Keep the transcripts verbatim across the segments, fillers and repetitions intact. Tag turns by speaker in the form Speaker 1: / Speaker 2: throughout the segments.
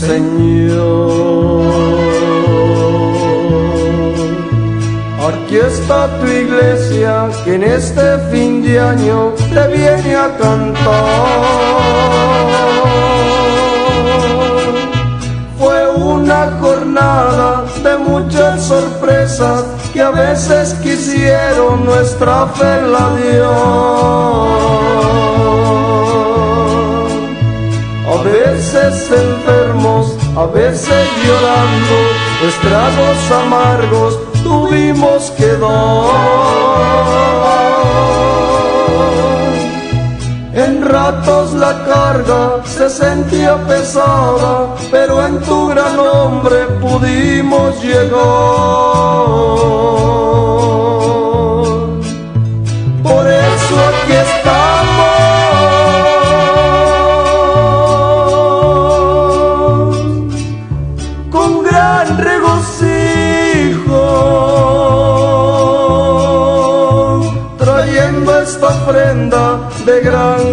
Speaker 1: Señor. Aquí está tu iglesia que en este fin de año te viene a cantar. Fue una jornada de muchas sorpresas que a veces quisieron nuestra fe la dio. A veces enfermos, a veces llorando, pues tragos amargos tuvimos que dar. En ratos la carga se sentía pesada, pero en tu gran nombre pudimos llegar. Por eso aquí estamos, con gran regocijo, trayendo esta ofrenda de gran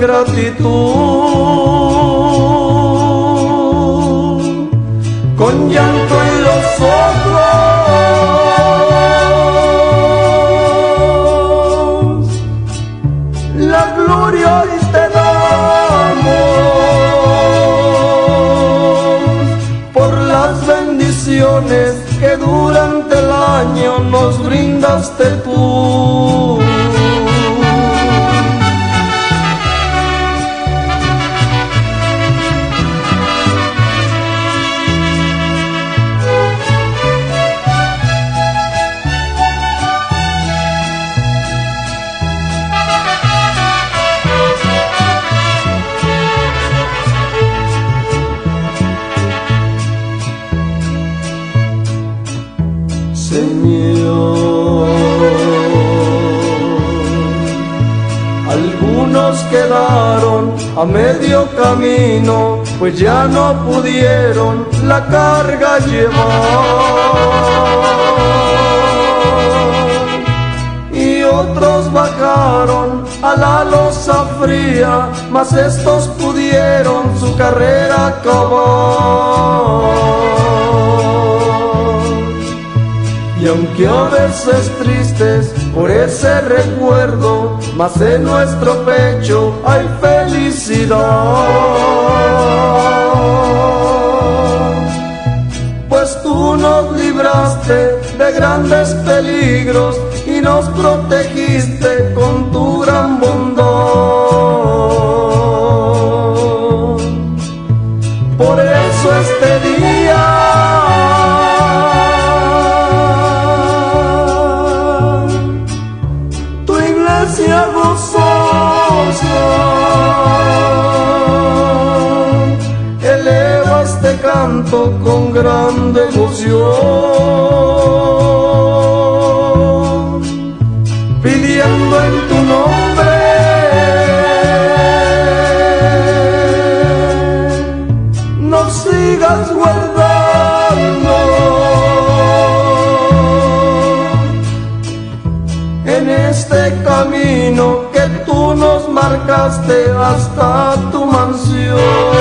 Speaker 1: gratitud, con llanto en los ojos, la gloria hoy te damos por las bendiciones que durante el año nos brindaste tú. Señor, algunos quedaron a medio camino, pues ya no pudieron la carga llevar, y otros bajaron a la losa fría, mas estos pudieron su carrera acabar. Y aunque a veces tristes por ese recuerdo, mas en nuestro pecho hay felicidad, pues tú nos libraste de grandes peligros y nos protegiste con tu gran bondad. Por eso este día gozosa eleva este canto con gran devoción, pidiendo en tu nombre nos sigas guardando en este camino que tú nos marcaste hasta tu mansión.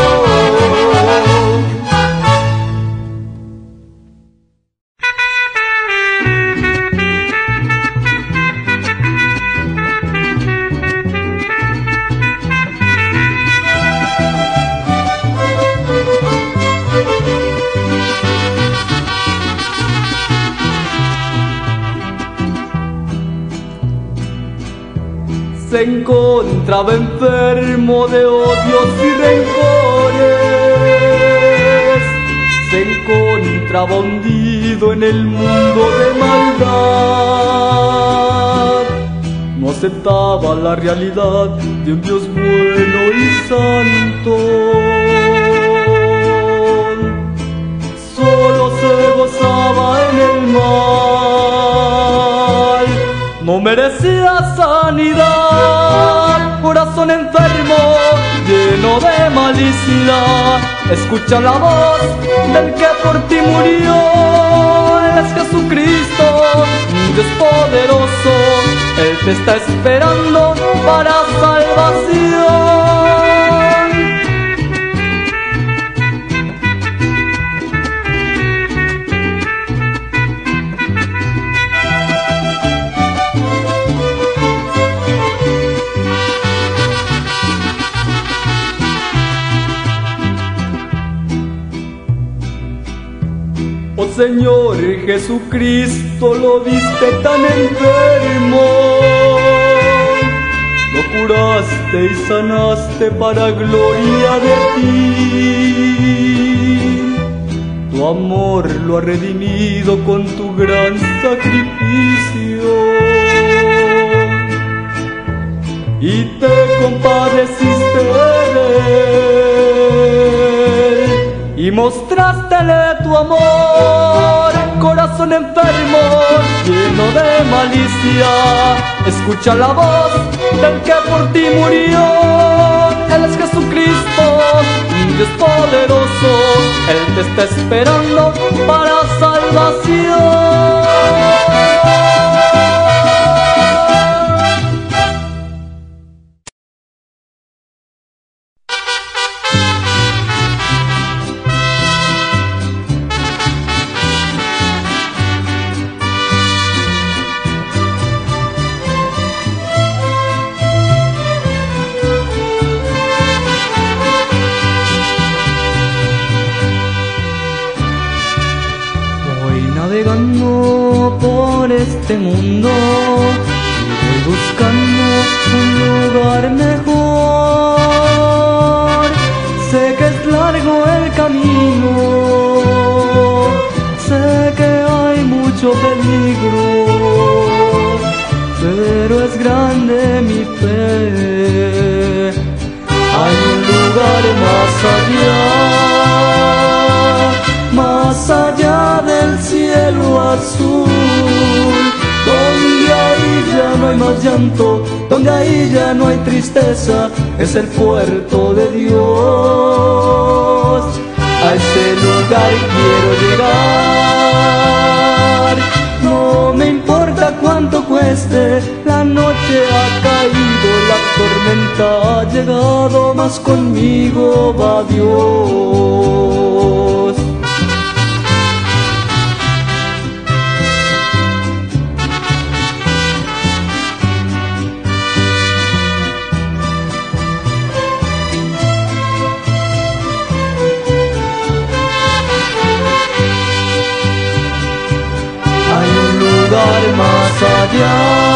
Speaker 2: Se encontraba enfermo de odios y rencores, se encontraba hundido en el mundo de maldad, no aceptaba la realidad de un Dios bueno y santo, solo se gozaba en el mal, no merecía sanidad, corazón enfermo, lleno de malicia. Escucha la voz del que por ti murió, Él es Jesucristo, Dios poderoso, Él te está esperando para salvación. Señor Jesucristo lo viste tan enfermo, lo curaste y sanaste para gloria de ti. Tu amor lo ha redimido con tu gran sacrificio y te compadeciste de él y mostrástele tu amor. Corazón enfermo, lleno de malicia, escucha la voz del que por ti murió. Él es Jesucristo, Dios poderoso, Él te está esperando para salvación. Navegando por este mundo y voy buscando un lugar mejor. Sé que es largo el camino, sé que hay mucho peligro, pero es grande mi fe. Hay un lugar más allá, más allá del cielo azul, donde ahí ya no hay más llanto, donde ahí ya no hay tristeza, es el puerto de Dios. A ese lugar quiero llegar, no me importa cuánto cueste, la noche ha caído, la tormenta ha llegado, mas conmigo va Dios. Más allá,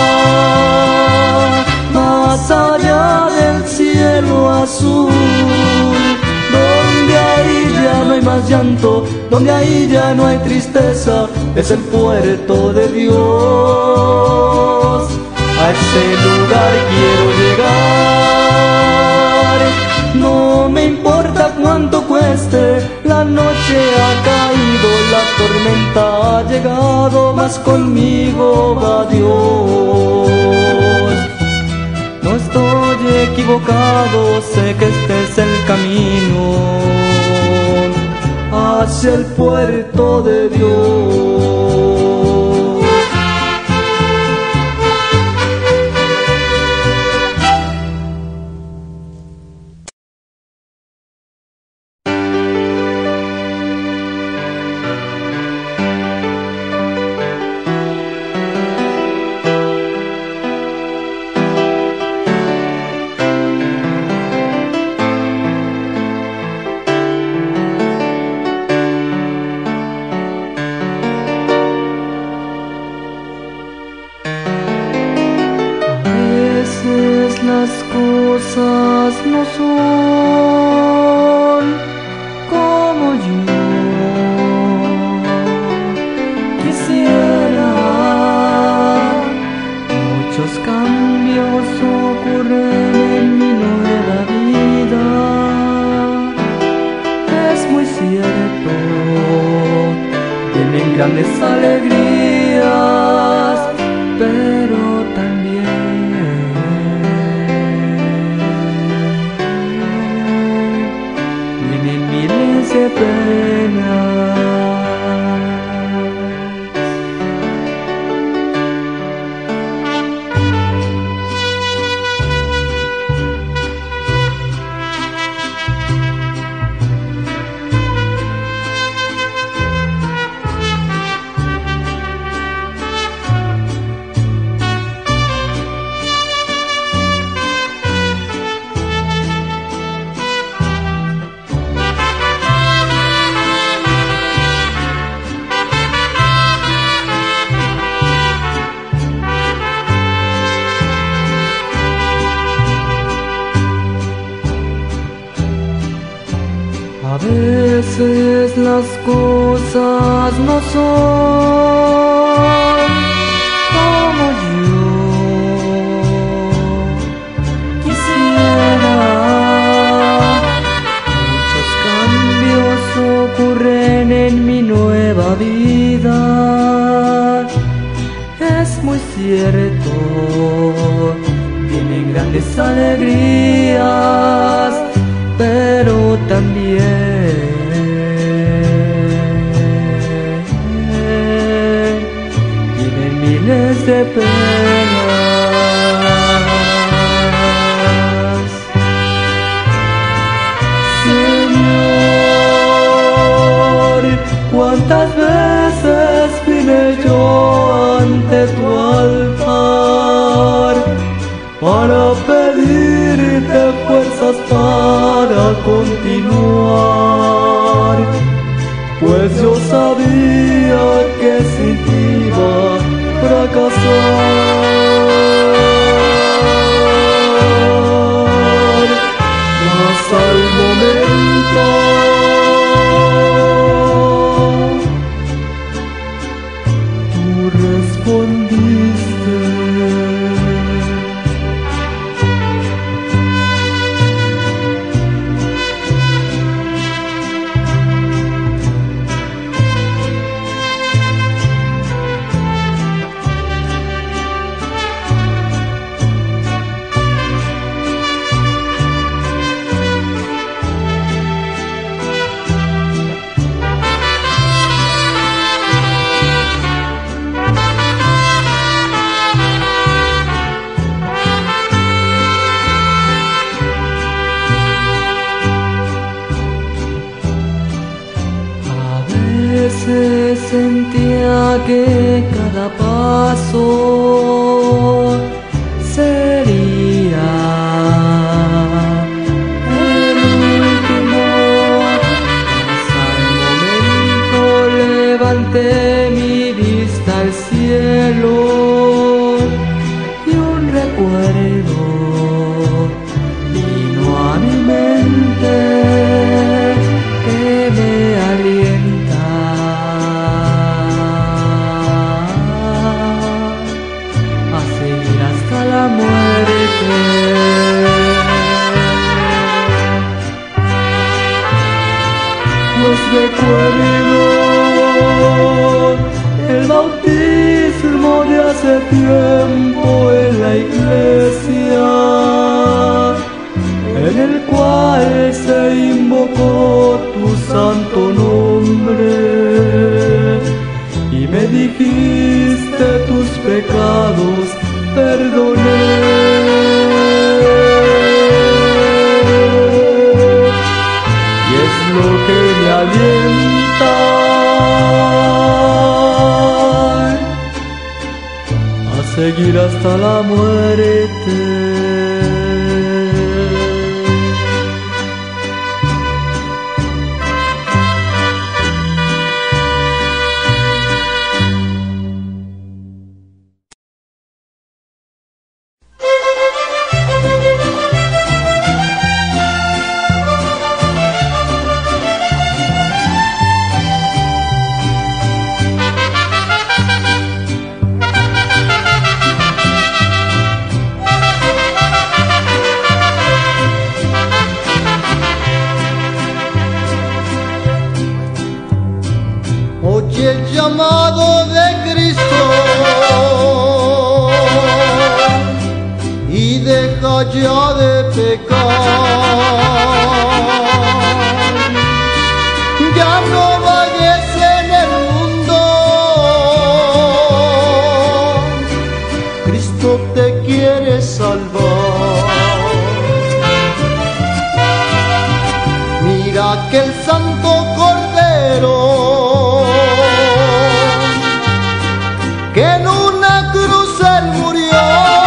Speaker 2: más allá del cielo azul, donde ahí ya no hay más llanto, donde ahí ya no hay tristeza, es el puerto de Dios. A ese lugar quiero llegar, no me importa cuánto cueste, la noche ha caído, la tormenta ha llegado, mas conmigo va Dios. No estoy equivocado, sé que este es el camino hacia el puerto de Dios. Las cosas no son como yo quisiera. Muchos cambios ocurren en mi nueva vida. Es muy cierto, tienen grandes alegrías, pero también qué pena. las cosas no son como yo quisiera. Muchos cambios ocurren en mi nueva vida, es muy cierto, tienen grandes alegrías, pero también tienen miles de penas. Señor, cuántas veces vine yo ante tu altar para pedirte fuerzas para continuar, pues yo sabía que sin ti iba a fracasar. Mas al momento tú respondiste. Sentía que cada paso sería el último. Hasta el momento levanté mi vista al cielo y un recuerdo vino a mi mente que me alienta la muerte. Pues recuerdo el bautismo de hace tiempo en la iglesia, en el cual se invocó tu santo nombre y me dijiste tus pecados perdoné. Y es lo que me alienta a seguir hasta la muerte.
Speaker 1: El llamado de Cristo y deja ya de pecar. Ya no vayas en el mundo, Cristo te quiere salvar. Mira que el Santo Cordero que en una cruz él murió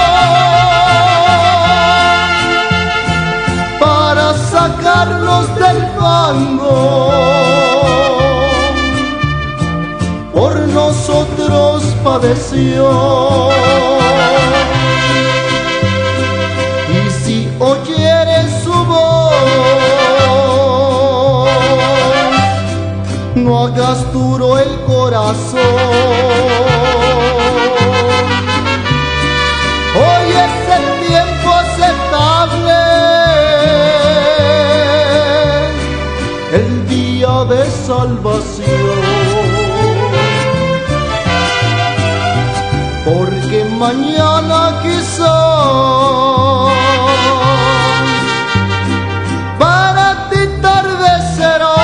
Speaker 1: para sacarnos del fango, por nosotros padeció. Y si oyeres su voz, mientras duro el corazón. Hoy es el tiempo aceptable, el día de salvación, porque mañana quizás para ti tarde será,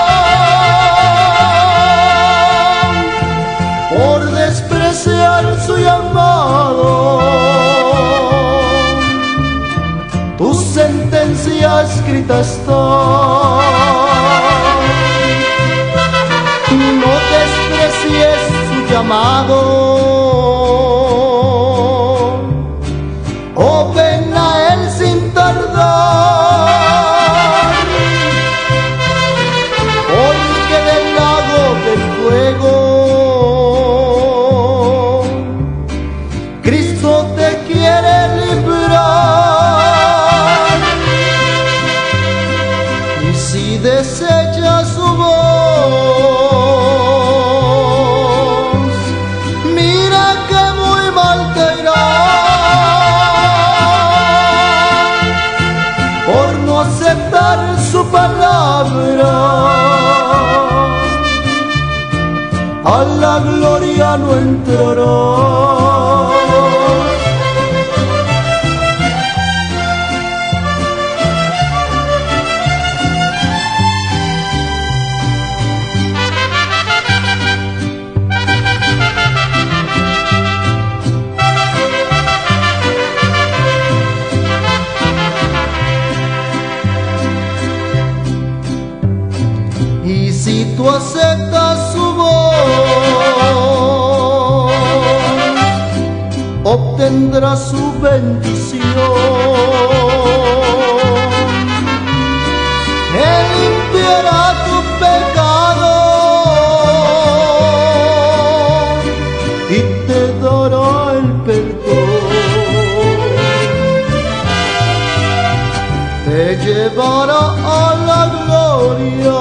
Speaker 1: por despreciar su llamado. Tu sentencia escrita está. No desprecies su llamado. Oh, ven a él sin tardar, porque del lago del fuego Cristo te quiere librar. Y si desechas su voz, mira que muy mal te irá, por no aceptar su palabra. A la gloria no entrarás. Y si tú aceptas su voz, obtendrás su bendición. Él limpiará tu pecado y te dará el perdón. Te llevará a la gloria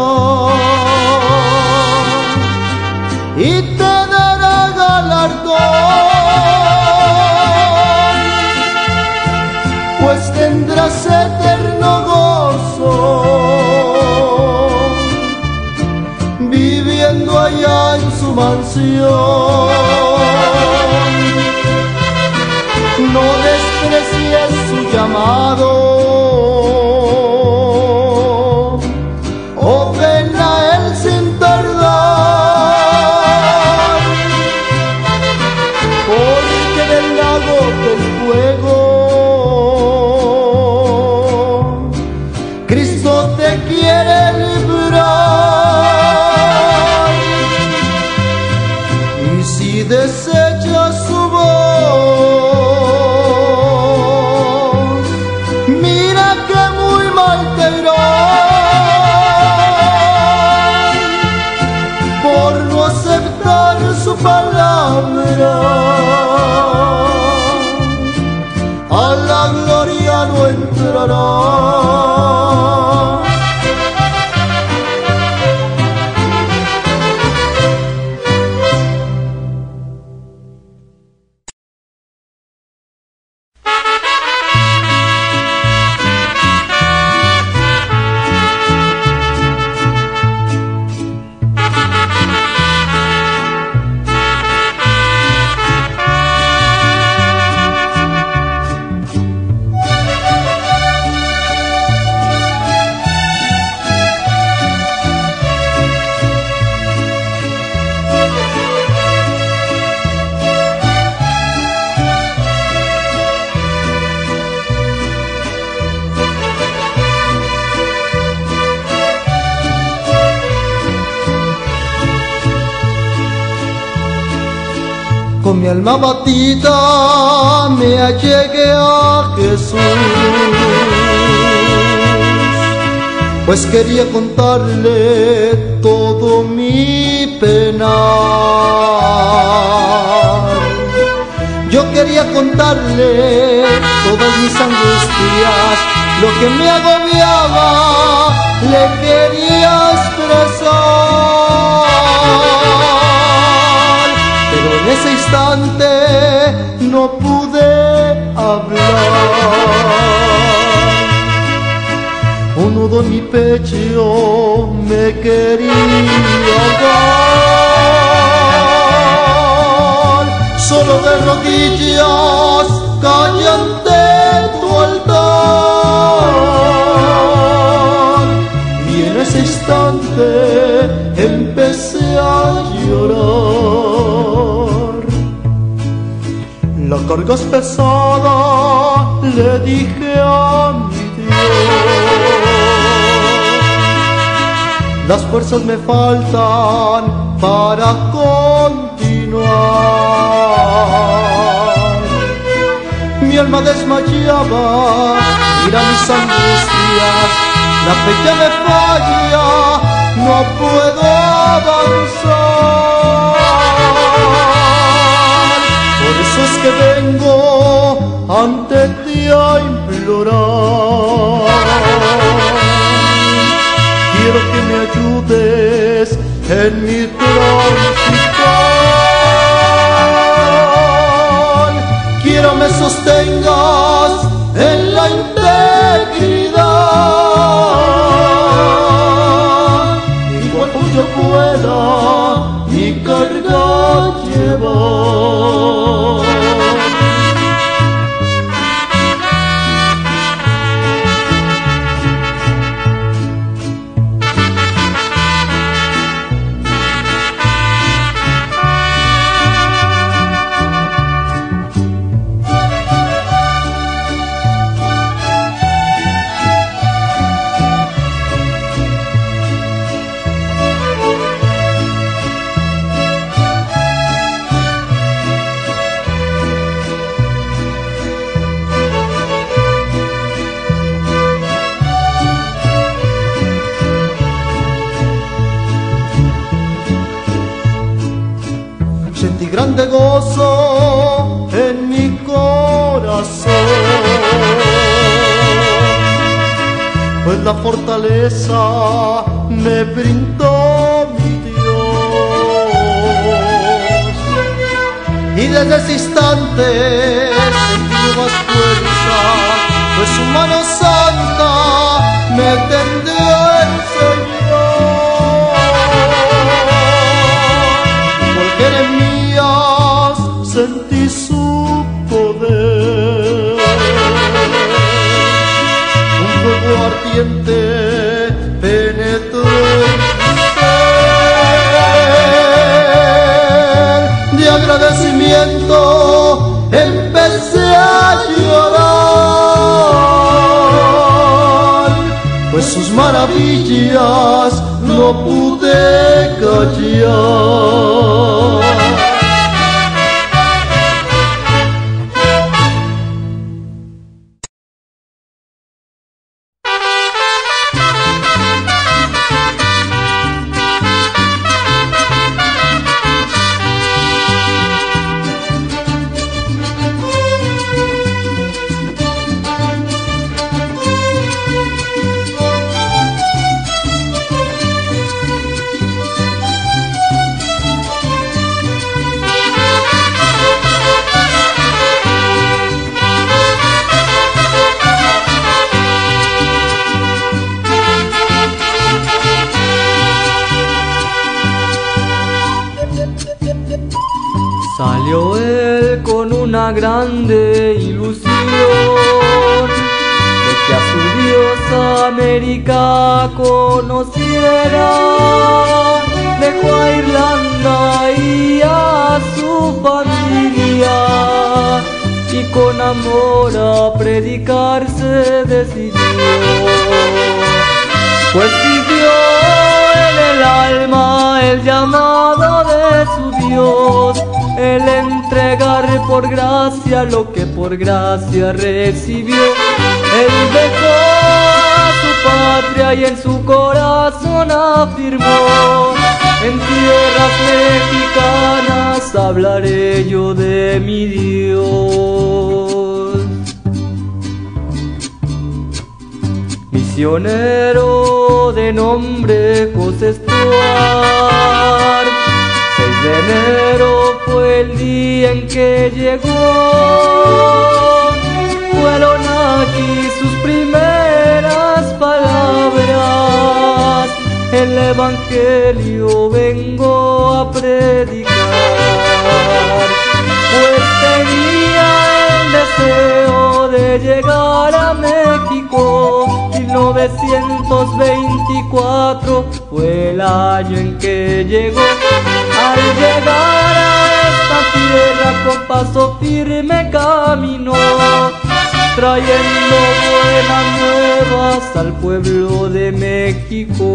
Speaker 1: y te dará galardón, pues tendrás eterno gozo viviendo allá en su mansión. No desprecies su llamado. Oh, ven a él sin tardar, porque del lago del fuego Cristo te quiere librar. Y si desechas su voz, mira que muy mal te irá, por no aceptar su palabra. A la gloria no entrará. Con mi alma batida me allegué a Jesús, pues quería contarle todo mi penar. Yo quería contarle todas mis angustias, lo que me agobiaba, le quería expresar. en ese instante no pude hablar. Un nudo en mi pecho me quería ahogar. Solo de rodillas caí ante tu altar. Y en ese instante empecé a llorar. La carga es pesada, le dije a mi Dios. Las fuerzas me faltan para continuar. Mi alma desmayaba, mira mis angustias, la fe ya me falla, no puedo avanzar. Por eso es que vengo ante ti a implorar. Quiero que me ayudes en mi transitar. Quiero me sostengas en la integridad. Y cuando yo pueda mi carga llevar. Sentí grande gozo en mi corazón, pues la fortaleza me brindó mi Dios. Y desde ese instante sentí nuevas fuerzas, pues su mano santa me tendió el Señor. Porque eres mías sentí su poder. Un fuego ardiente penetró en mi ser. De agradecimiento empecé a llorar, pues sus maravillas no pude callar.
Speaker 2: Salió él con una grande ilusión de que a su diosa América conociera. Dejó a Irlanda y a su familia y con amor a predicar se decidió, pues sintió en el alma el llamado de su Dios, el entregar por gracia lo que por gracia recibió. Él dejó a su patria y en su corazón afirmó: en tierras mexicanas hablaré yo de mi Dios. Misionero de nombre José Stuart, seis de enero fue el día en que llegó. Fueron aquí sus primeras palabras. El Evangelio vengo a predicar, pues tenía el deseo de llegar a México. mil novecientos veinticuatro fue el año en que llegó. Al llegar a esta tierra con paso firme caminó, trayendo buenas nuevas al pueblo de México.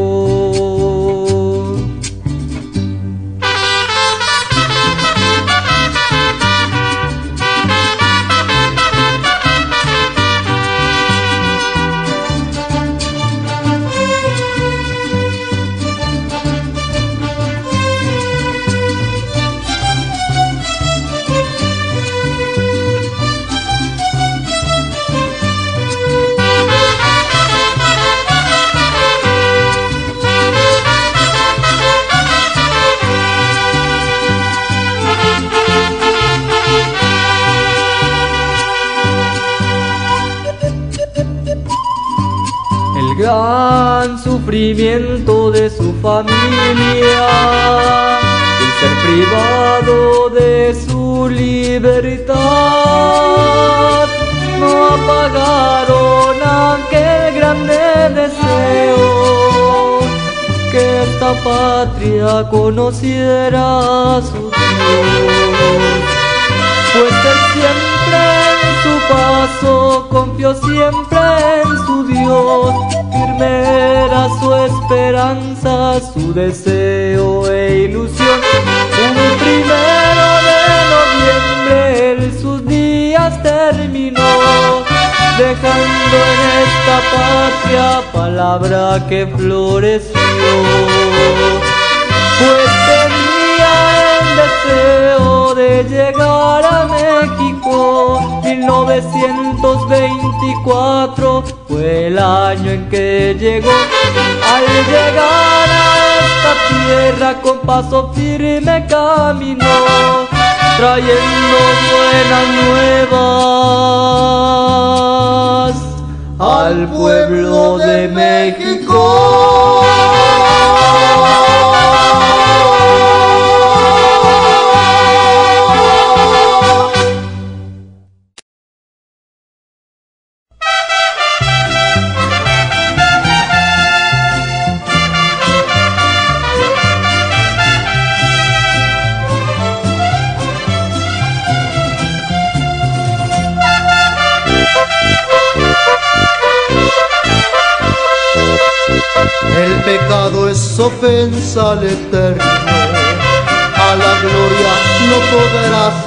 Speaker 2: El gran sufrimiento de su familia, el ser privado de su libertad, no apagaron aquel grande deseo que esta patria conociera a su Dios. Pues él siempre en su paso confió siempre en su Dios, firme era su esperanza, su deseo e ilusión. Un primero de noviembre él sus días terminó, dejando en esta patria palabra que floreció. Pues tenía el deseo de llegar a México. mil novecientos veinticuatro fue el año en que llegó. Al llegar a esta tierra con paso firme caminó, trayendo buenas nuevas al pueblo de México.
Speaker 1: El pecado es ofensa al Eterno, a la gloria no podrás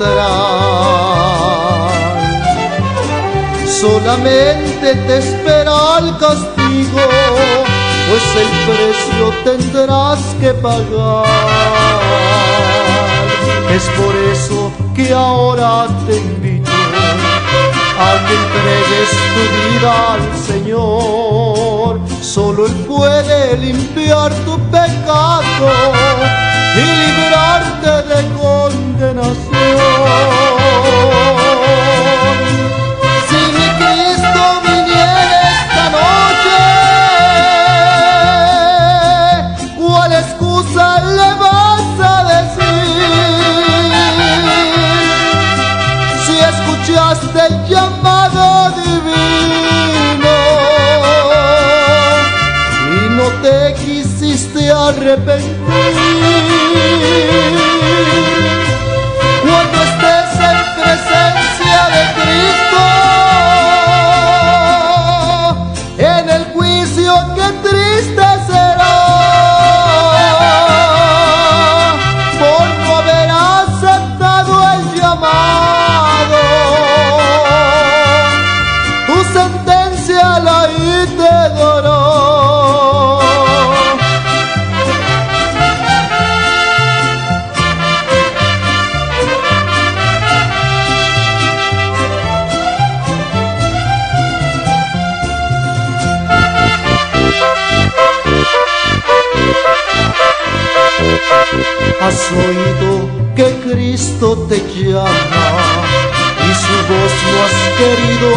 Speaker 1: entrar. Solamente te espera el castigo, pues el precio tendrás que pagar. Es por eso que ahora te invito a que entregues tu vida al Señor. Solo Él puede limpiar tu pecado y librarte de condenación. Si mi Cristo viniera esta noche, ¿cuál excusa le vas a decir? Si escuchaste el llamado divino y no te quisiste arrepentir, cuando estés en presencia de Cristo, en el juicio qué triste será por no haber aceptado el llamado. Tu sentencia la y te dará. Has oído que Cristo Cristo te llama y su voz no has querido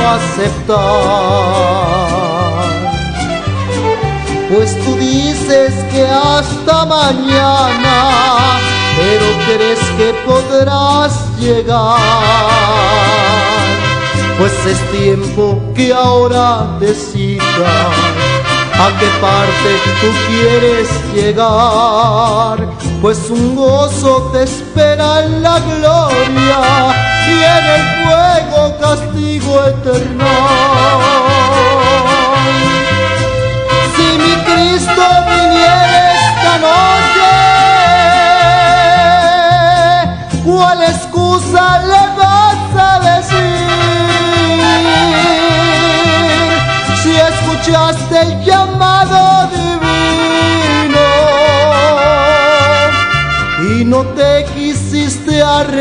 Speaker 1: aceptar. Pues tú dices que hasta mañana, pero crees que podrás llegar. Pues es tiempo que ahora decidas a qué parte tú quieres llegar. Pues un gozo te espera en la gloria y en el fuego castigo eterno. Si mi Cristo viniera esta noche, ¿cuál excusa le vas a decir? Si escuchaste el llamado divino y no te quisiste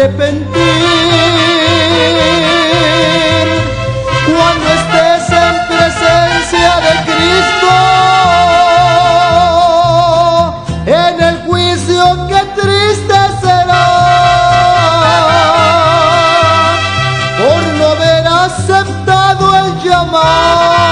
Speaker 1: arrepentir, cuando estés en presencia de Cristo, en el juicio qué triste será por no haber aceptado el llamado.